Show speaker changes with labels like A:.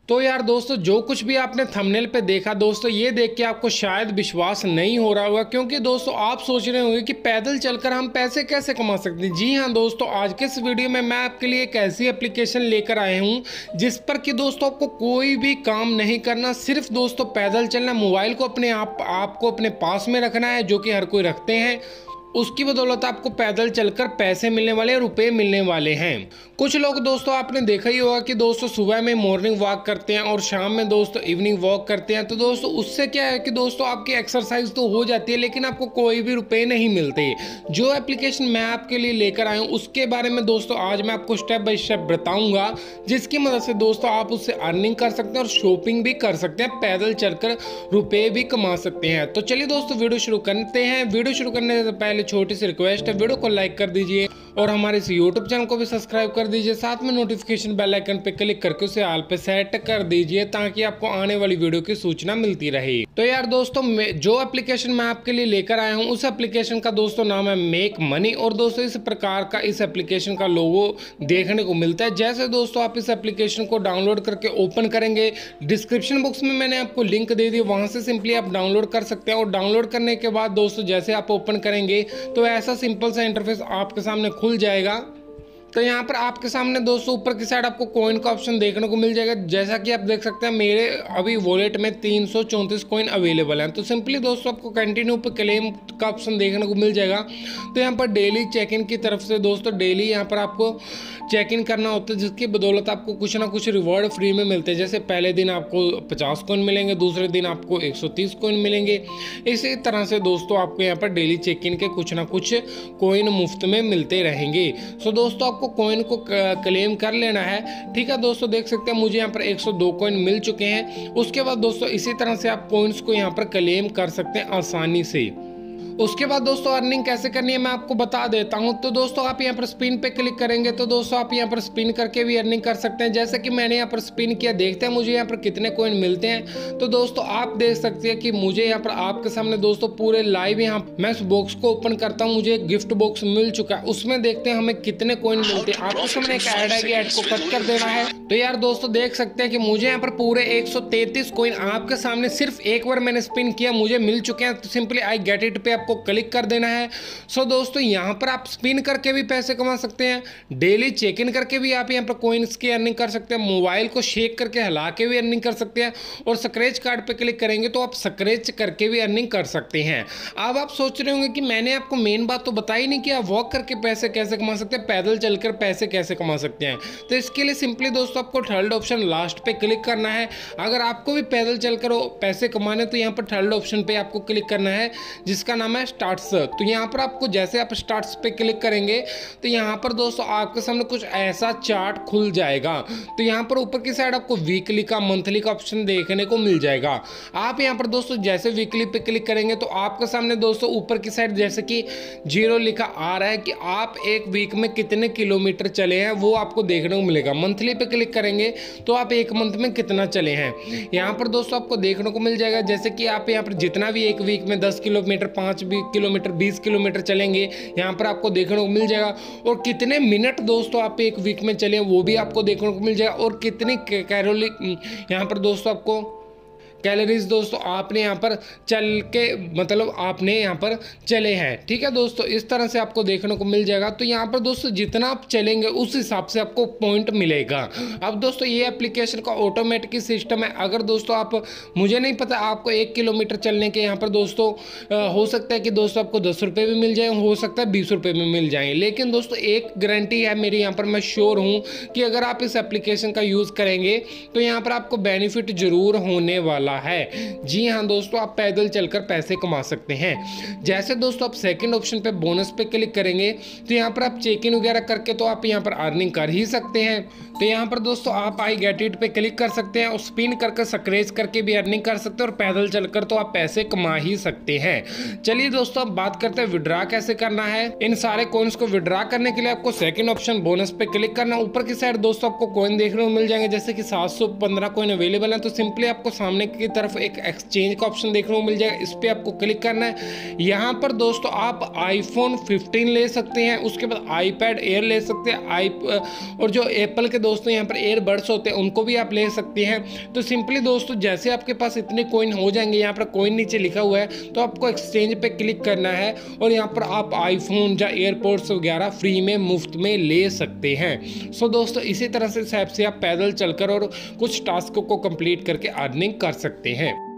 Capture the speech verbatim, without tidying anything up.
A: तो यार दोस्तों, जो कुछ भी आपने थंबनेल पे देखा दोस्तों, ये देख के आपको शायद विश्वास नहीं हो रहा होगा, क्योंकि दोस्तों आप सोच रहे होंगे कि पैदल चलकर हम पैसे कैसे कमा सकते हैं। जी हाँ दोस्तों, आज के इस वीडियो में मैं आपके लिए एक ऐसी एप्लीकेशन लेकर आया हूँ जिस पर कि दोस्तों आपको कोई भी काम नहीं करना, सिर्फ दोस्तों पैदल चलना, मोबाइल को अपने आप आपको अपने पास में रखना है, जो कि हर कोई रखते हैं। उसकी बदौलत आपको पैदल चलकर पैसे मिलने वाले, रुपए मिलने वाले हैं। कुछ लोग दोस्तों आपने देखा ही होगा कि दोस्तों सुबह में मॉर्निंग वॉक करते हैं और शाम में दोस्तों इवनिंग वॉक करते हैं। तो दोस्तों उससे क्या है कि दोस्तों आपकी एक्सरसाइज तो हो जाती है, लेकिन आपको कोई भी रुपए नहीं मिलते। जो एप्लीकेशन मैं आपके लिए लेकर आया हूँ उसके बारे में दोस्तों आज मैं आपको स्टेप बाय स्टेप बताऊंगा, जिसकी मदद से दोस्तों आप उससे अर्निंग कर सकते हैं और शॉपिंग भी कर सकते हैं, पैदल चलकर रुपए भी कमा सकते हैं। तो चलिए दोस्तों वीडियो शुरू करते हैं। वीडियो शुरू करने से पहले छोटी सी रिक्वेस्ट है, वीडियो को लाइक कर दीजिए और हमारे इस यूट्यूब चैनल को भी सब्सक्राइब कर दीजिए। साथ में नोटिफिकेशन बेल आइकन पे क्लिक करके उसे ऑल पे सेट कर दीजिए, ताकि आपको आने वाली वीडियो की सूचना मिलती रहे। तो यार दोस्तों, जो एप्लीकेशन मैं आपके लिए लेकर आया हूं उस एप्लीकेशन का दोस्तों नाम है मेक मनी। और दोस्तों इस प्रकार का इस एप्लीकेशन का लोगो देखने को मिलता है। जैसे दोस्तों आप इस एप्लीकेशन को डाउनलोड करके ओपन करेंगे, डिस्क्रिप्शन बॉक्स में मैंने आपको लिंक दे दी, वहां से सिंपली आप डाउनलोड कर सकते हैं। और डाउनलोड करने के बाद दोस्तों जैसे आप ओपन करेंगे तो ऐसा सिंपल सा इंटरफेस आपके सामने खुल जाएगा। तो यहाँ पर आपके सामने दोस्तों ऊपर की साइड आपको कॉइन का ऑप्शन देखने को मिल जाएगा। जैसा कि आप देख सकते हैं मेरे अभी वॉलेट में तीन सौ चौंतीस कॉइन अवेलेबल हैं। तो सिंपली दोस्तों आपको कंटिन्यू पर क्लेम का ऑप्शन देखने को मिल जाएगा। तो यहाँ पर डेली चेक इन की तरफ से दोस्तों डेली यहाँ पर आपको चेक इन करना होता है, जिसकी बदौलत आपको कुछ ना कुछ रिवॉर्ड फ्री में मिलते हैं। जैसे पहले दिन आपको पचास कॉइन मिलेंगे, दूसरे दिन आपको एक सौ तीस कॉइन मिलेंगे। इसी तरह से दोस्तों आपको यहाँ पर डेली चेक इन के कुछ ना कुछ कॉइन मुफ्त में मिलते रहेंगे। सो दोस्तों आपको कॉइन को क्लेम कर लेना है। ठीक है दोस्तों, देख सकते हैं मुझे यहाँ पर एक सौ दो कॉइन मिल चुके हैं। उसके बाद दोस्तों इसी तरह से आप कॉइन्स को यहाँ पर क्लेम कर सकते हैं आसानी से। उसके बाद दोस्तों अर्निंग कैसे करनी है मैं आपको बता देता हूं। तो दोस्तों आप यहां पर स्पिन पे क्लिक करेंगे तो दोस्तों आप यहां पर स्पिन करके भी अर्निंग कर सकते हैं। जैसे कि मैंने यहां पर स्पिन किया, देखते हैं मुझे यहां पर कितने कॉइन मिलते हैं। तो दोस्तों आप देख सकते हैं कि मुझे यहां पर आपके सामने दोस्तों पूरे लाइव यहां मैं इस बॉक्स को ओपन करता हूं, मुझे एक गिफ्ट बॉक्स मिल चुका है। उसमें देखते हैं हमें कितने कॉइन मिलते हैं। आपको सामने एक ऐड आएगी, ऐड को कट कर देना है। तो यार दोस्तों देख सकते हैं कि मुझे यहाँ पर पूरे एक सौ तैंतीस कॉइन आपके सामने सिर्फ एक बार मैंने स्पिन किया मुझे मिल चुके हैं। तो सिंपली आई गेट इट पे आपको क्लिक कर देना है। सो दोस्तों यहाँ पर आप स्पिन करके भी पैसे कमा सकते हैं, डेली चेक इन करके भी आप यहाँ पर कॉइन्स की अर्निंग कर सकते हैं, मोबाइल को शेक करके हिला के भी अर्निंग कर सकते हैं, और स्क्रैच कार्ड पे क्लिक करेंगे तो आप स्क्रैच करके भी अर्निंग कर सकते हैं। अब आप सोच रहे होंगे कि मैंने आपको मेन बात तो बताई नहीं कि आप वॉक करके पैसे कैसे कमा सकते हैं, पैदल चलकर पैसे कैसे कमा सकते हैं। तो इसके लिए सिंपली दोस्तों आपको थर्ड ऑप्शन लास्ट पे क्लिक करना है। अगर आपको भी पैदल चलकर पैसे कमाने तो यहाँ पर थर्ड ऑप्शन पे आपको क्लिक करना है, जिसका नाम है स्टार्ट्स। तो यहाँ पर आपको जैसे आप स्टार्ट्स पे क्लिक करेंगे तो यहाँ पर दोस्तों आपके सामने कुछ ऐसा चार्ट खुल जाएगा। तो यहाँ पर ऊपर की साइड आपको वीकली का, मंथली का ऑप्शन देखने को मिल जाएगा। आप यहाँ पर दोस्तों जैसे वीकली पे क्लिक करेंगे तो आपके सामने दोस्तों ऊपर की साइड जैसे कि जीरो लिखा आ रहा है कि आप एक वीक में कितने किलोमीटर चले हैं वो आपको देखने को मिलेगा। मंथली पे क्लिक करेंगे तो आप एक मंथ में कितना चले हैं यहाँ पर दोस्तों आपको देखने को मिल जाएगा। जैसे कि आप यहाँ पर जितना भी एक वीक में दस किलोमीटर, पाँच किलोमीटर, बीस किलोमीटर चलेंगे यहाँ पर आपको देखने को मिल जाएगा। और कितने मिनट दोस्तों आप एक वीक में चले वो भी आपको देखने को मिल जाएगा। और कितनी कैलोरी यहाँ पर दोस्तों आपको कैलोरीज दोस्तों आपने यहाँ पर चल के मतलब आपने यहाँ पर चले हैं। ठीक है दोस्तों, इस तरह से आपको देखने को मिल जाएगा। तो यहाँ पर दोस्तों जितना आप चलेंगे उस हिसाब से आपको पॉइंट मिलेगा। अब दोस्तों ये एप्लीकेशन का ऑटोमेटिक सिस्टम है। अगर दोस्तों आप, मुझे नहीं पता आपको एक किलोमीटर चलने के यहाँ पर दोस्तों हो सकता है कि दोस्तों आपको दस रुपये भी मिल जाए, हो सकता है बीस रुपये में मिल जाए। लेकिन दोस्तों एक गारंटी है मेरी यहाँ पर, मैं श्योर हूँ कि अगर आप इस एप्लीकेशन का यूज़ करेंगे तो यहाँ पर आपको बेनिफिट जरूर होने वाला है। जी हाँ दोस्तों, आप पैदल चलकर पैसे कमा सकते हैं। जैसे दोस्तों आप सेकंड ऑप्शन पे बोनस पे क्लिक करेंगे तो यहाँ पर आप चेक इन वगैरह करके तो आप यहाँ पर अर्निंग कर ही सकते हैं। तो यहाँ पर दोस्तों आप आई गेट इट पे क्लिक कर सकते हैं और स्पिन करके स्क्रैच करके भी अर्निंग कर सकते हैं, और पैदल चलकर तो आप पैसे कमा ही सकते हैं। चलिए दोस्तों अब बात करते हैं विड्रॉ कैसे करना है। इन सारे कॉइन्स को विड्रॉ करने के लिए आपको सेकंड ऑप्शन बोनस पे क्लिक करना। ऊपर की साइड दोस्तों आपको कॉइन देखने को मिल जाएंगे, जैसे कि सात सौ पंद्रह कॉइन अवेलेबल है। तो सिंपली आपको सामने की तरफ एक एक्सचेंज का ऑप्शन देखने को मिल जाएगा, इस पर आपको क्लिक करना है। यहाँ पर दोस्तों आप आईफोन फिफ्टीन ले सकते हैं, उसके बाद आईपैड एयर ले सकते हैं, आई और जो एप्पल के दोस्तों यहाँ पर एयरबड्स होते हैं उनको भी आप ले सकते हैं। तो सिंपली दोस्तों जैसे आपके पास इतने कॉइन हो जाएंगे, यहाँ पर कॉइन नीचे लिखा हुआ है, तो आपको एक्सचेंज पे क्लिक करना है और यहाँ पर आप आईफोन या एयरपोर्ट्स वगैरह फ्री में मुफ्त में ले सकते हैं। सो दोस्तों इसी तरह से ऐप से आप पैदल चलकर और कुछ टास्कों को कंप्लीट करके अर्निंग कर सकते हैं।